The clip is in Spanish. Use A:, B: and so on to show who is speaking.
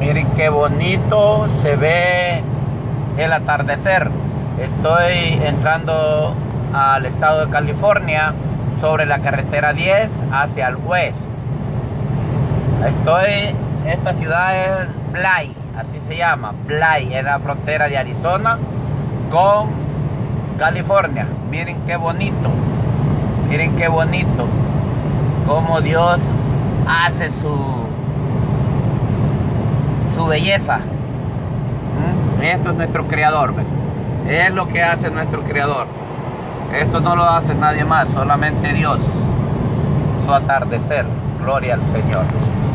A: Miren qué bonito se ve el atardecer. Estoy entrando al estado de California sobre la carretera 10 hacia el West. Esta ciudad es Blythe, así se llama, Blythe, es la frontera de Arizona con California. Miren qué bonito, cómo Dios hace su belleza. Esto es nuestro creador, ¿ven? Es lo que hace nuestro creador. Esto no lo hace nadie más, solamente Dios. Su atardecer. Gloria al Señor.